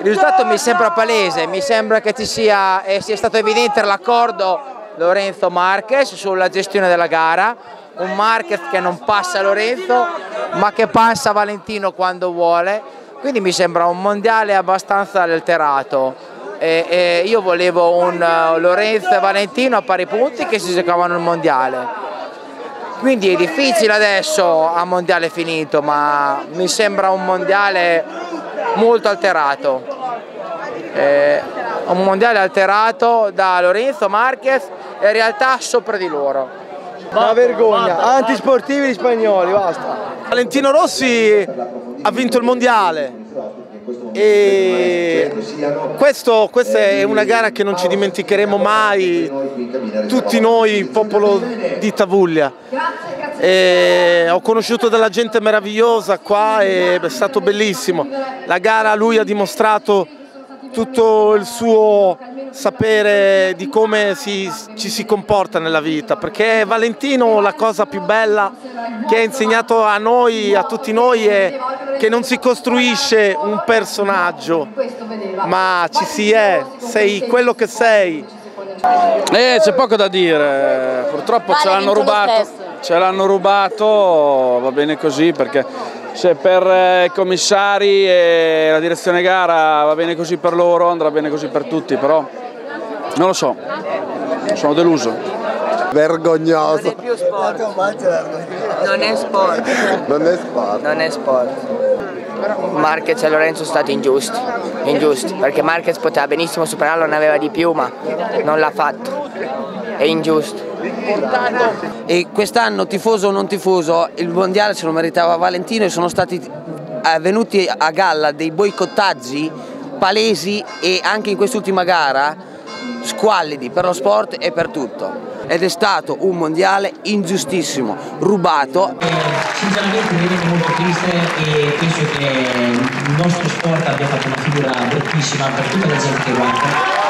risultato mi sembra palese, mi sembra che sia stato evidente l'accordo Lorenzo Marquez sulla gestione della gara, un Marquez che non passa Lorenzo ma che passa Valentino quando vuole, quindi mi sembra un mondiale abbastanza alterato. Io volevo un Lorenzo e Valentino a pari punti che si giocavano il mondiale. Quindi è difficile adesso a mondiale finito, ma mi sembra un mondiale molto alterato. Un mondiale alterato da Lorenzo Marquez e in realtà sopra di loro. Una vergogna, antisportivi gli spagnoli, basta. Valentino Rossi ha vinto il mondiale e questa è una gara che non ci dimenticheremo mai, tutti noi, popolo di Tavuglia. Ho conosciuto della gente meravigliosa qua e è stato bellissimo. La gara lui ha dimostrato tutto il suo sapere di come ci si comporta nella vita, perché Valentino la cosa più bella che ha insegnato a noi, a tutti noi, è che non si costruisce un personaggio, ma ci si è, sei quello che sei. C'è poco da dire, purtroppo ce l'hanno rubato, va bene così, perché se per i commissari e la direzione gara va bene così per loro, andrà bene così per tutti, però non lo so, sono deluso. Vergognoso. Non è più sport. Non è sport. Non è sport. Non è sport. Marquez e Lorenzo sono stati ingiusti, perché Marquez poteva benissimo superarlo, ne aveva di più, ma non l'ha fatto. È ingiusto. E quest'anno, tifoso o non tifoso, il mondiale se lo meritava Valentino e sono stati venuti a galla dei boicottaggi palesi e anche in quest'ultima gara squallidi per lo sport e per tutto. Ed è stato un mondiale ingiustissimo, rubato. Sinceramente mi rendo molto triste e penso che il nostro sport abbia fatto una figura bruttissima per tutta la gente che guarda.